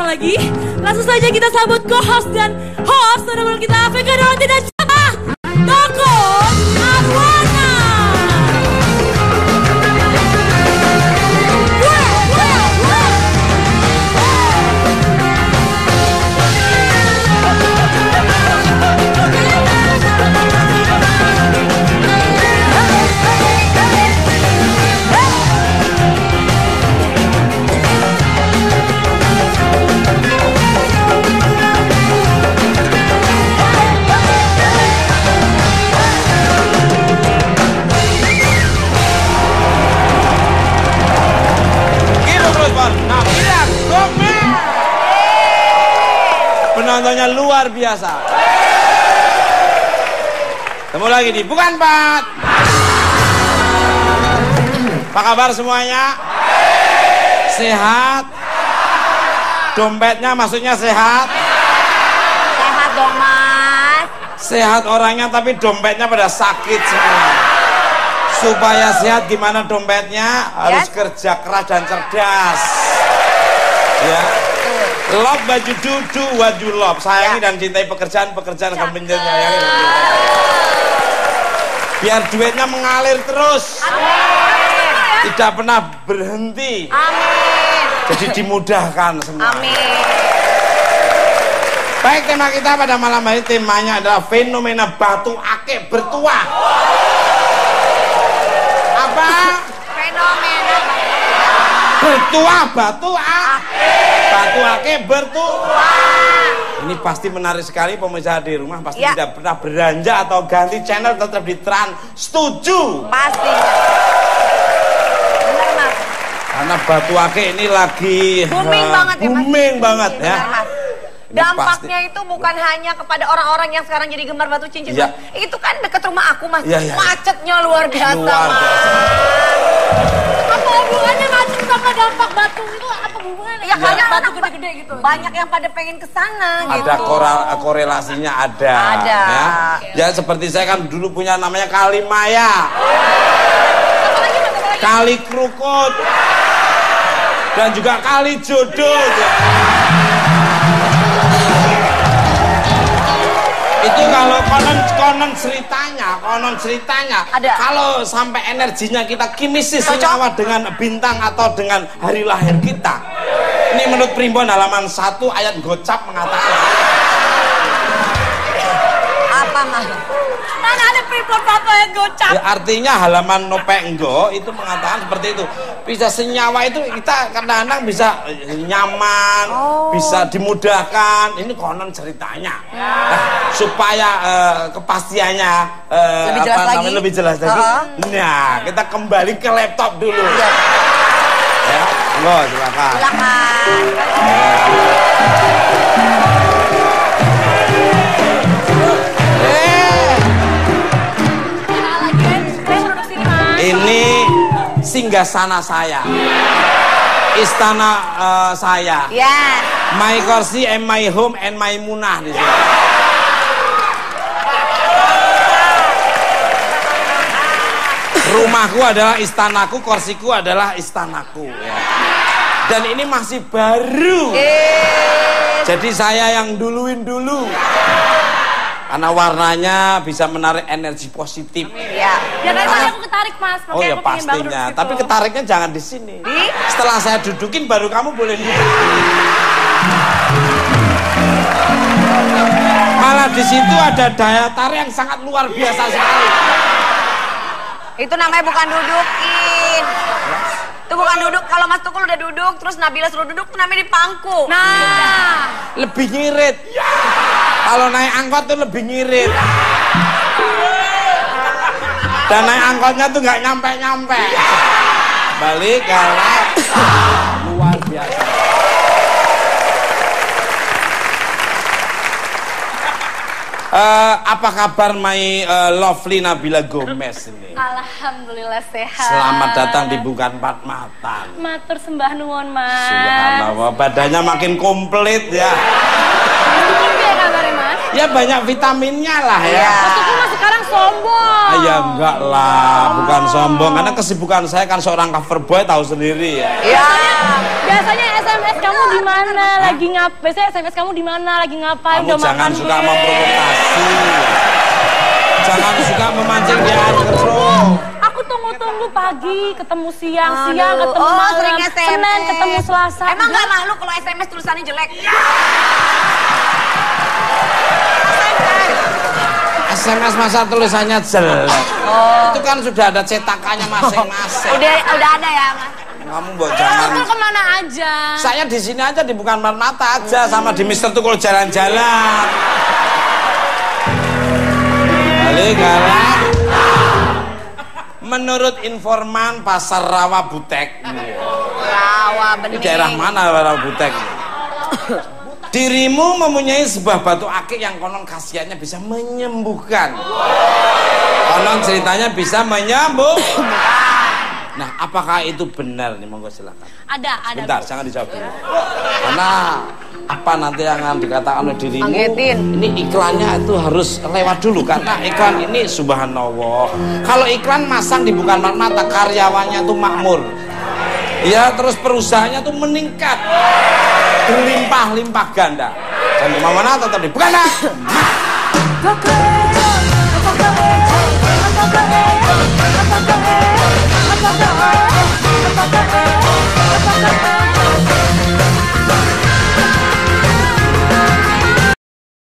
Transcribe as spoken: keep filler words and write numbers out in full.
lagi. Langsung saja kita sambut co-host dan host honorable kita Afrika dalam tidak jatah Toko Arwana. Penontonnya luar biasa. Temu lagi di Bukan Pat. Apa kabar semuanya? Sehat? Dompetnya maksudnya sehat? Sehat dong mas. Sehat orangnya tapi dompetnya pada sakit semua. Supaya sehat gimana dompetnya? Harus yes. kerja keras dan cerdas. Ya. Love baju dudu what you love. Sayangi ya. dan cintai pekerjaan-pekerjaan akan menyayangi. Biar duitnya mengalir terus. Amin. Tidak pernah berhenti. Amin. Jadi dimudahkan semua. Amin. Baik, tema kita pada malam hari temanya adalah fenomena batu akik bertuah. Apa? Fenomena bertuah batu akik. Batu akik bertuah. Ini pasti menarik sekali pemirsa di rumah. Pasti ya. tidak pernah beranjak atau ganti channel, tetap di Trans. Setuju? Pasti. Benar mas. Karena batu akik ini lagi booming uh, banget ya mas. Booming banget ya. Benar, mas. Dampaknya itu bukan hanya kepada orang-orang yang sekarang jadi gemar batu cincin ya. Itu kan dekat rumah aku mas. Ya, ya, macetnya luar biasa, luar biasa. Mas. Apa hubungannya macet sama dampak batu itu? Apa hubungannya? Ya, ya. Batu gede-gede gitu. Banyak yang pada pengen kesana gitu. Ada korelasinya ada. Ada. Ya. ya seperti saya kan dulu punya namanya Kali Maya. Kali Krukut. Dan juga Kali Jodoh. Itu kalau konon konon ceritanya, konon ceritanya, ada. Kalau sampai energinya kita kimisis senyawa dengan bintang atau dengan hari lahir kita. Ini menurut Primbon halaman satu ayat gocap mengatakan. Apa mah? Mana ada Primbon satu ayat gocap? Ya, artinya halaman Nopenggo itu mengatakan seperti itu. Bisa senyawa itu kita kadang-kadang bisa nyaman, oh. bisa dimudahkan. Ini konon ceritanya. Ya. Nah, supaya uh, kepastiannya uh, lebih jelas apa lagi. Namanya lebih jelas lagi. Uh -huh. Nah, kita kembali ke laptop dulu. Ya, ya. Lo silakan. Silakan. Eh. Ini singgasana saya, istana uh, saya, yeah. my kursi and my home and my munah di sini. Rumahku adalah istanaku, kursiku adalah istanaku. Ya. Dan ini masih baru, yeah. jadi saya yang duluin dulu. Karena warnanya bisa menarik energi positif. Iya. Ya kan aku ketarik mas. Oh ya pastinya. Tapi ketariknya jangan di sini. Di? Setelah saya dudukin baru kamu boleh duduk. Malah di situ ada daya tarik yang sangat luar biasa sekali. Itu namanya bukan dudukin. Itu bukan duduk. Kalau Mas Tukul udah duduk, terus Nabila suruh duduk, itu namanya dipangku. Nah, lebih ngirit. Kalau naik angkot tuh lebih ngirit. Dan naik angkotnya tuh nggak nyampe-nyampe. Balik kalau luar biasa. Uh, apa kabar my uh, lovely Nabila Gomez ini? Alhamdulillah sehat. Selamat datang di Bukan Pat Matan. Matur sembah nuwun mas. Subhanallah, badannya makin komplit ya. Mas, kabarnya mas? Ya ya banyak vitaminnya lah ya. Maksudku mas sekarang sombong. Ah, ya enggak lah, bukan sombong. Karena kesibukan saya kan seorang cover boy, tahu sendiri ya. Iya. Biasanya S M S kamu di mana? Lagi ngapain? Biasanya S M S kamu di mana? Lagi ngapain? Kamu jangan suka memprovokasi. Jangan suka memancing di air keruh. Aku tunggu-tunggu pagi, ketemu siang, siang Aduh. ketemu Oh, malam, sering S M S. Senin ketemu Selasa. Emang nggak malu kalau S M S tulisannya jelek? S M S masa tulisannya jelek. Oh. Itu kan sudah ada cetakannya masing-masing. Udah udah ada ya, Mas. Kamu buat jangan. Kamu kemana aja? Saya di sini aja, di Bukan Mata aja, sama di Mister Tukul jalan-jalan. Balik galak. Menurut informan Pasar Rawa Butek. Rawa Bening. Ini daerah mana Rawa Butek? Dirimu mempunyai sebuah batu akik yang konon khasiatnya bisa menyembuhkan. Konon ceritanya bisa menyembuhkan. Nah, apakah itu benar nih? Monggo silakan. Ada, ada. Bentar, jangan dijawab dulu. Karena apa nanti yang akan dikatakan oleh dirimu? Anggetin. Ini iklannya itu harus lewat dulu karena iklan ini subhanallah. Kalau iklan masang di Bukan Mata, karyawannya tuh makmur. Ya, terus perusahaannya tuh meningkat. Berlimpah-limpah ganda. Dan mana tetap di Bukan Mata.